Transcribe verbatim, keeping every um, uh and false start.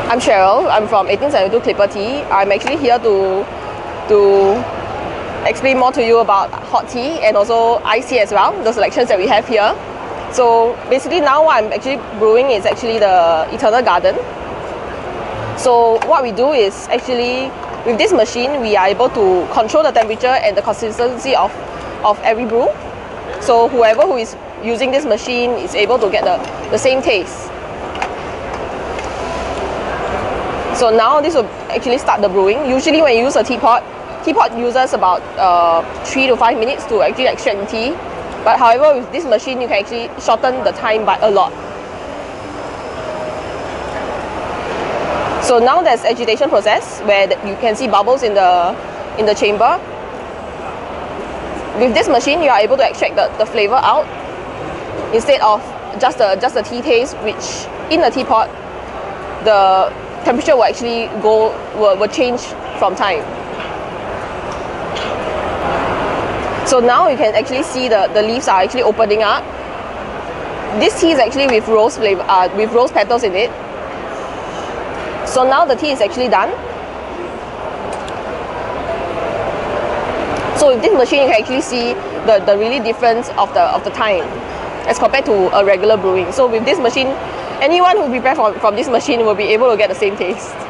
I'm Cheryl. I'm from eighteen seventy-two Clipper Tea. I'm actually here to to explain more to you about hot tea and also iced tea as well, the selections that we have here. So basically now what I'm actually brewing is actually the Eternal Garden. So what we do is actually, with this machine, we are able to control the temperature and the consistency of, of every brew. So whoever who is using this machine is able to get the, the same taste. So now this will actually start the brewing. Usually when you use a teapot, teapot uses about uh, three to five minutes to actually extract the tea. But however, with this machine, you can actually shorten the time by a lot. So now there's agitation process where you can see bubbles in the in the chamber. With this machine, you are able to extract the, the flavor out instead of just the just the tea taste, which in the teapot, the temperature will actually go will, will change from time. So now you can actually see the, the leaves are actually opening up. This tea is actually with rose flavor, uh, with rose petals in it. So now the tea is actually done. So with this machine, you can actually see the, the really difference of the of the time as compared to a regular brewing. So with this machine, anyone who prepare from, from this machine will be able to get the same taste.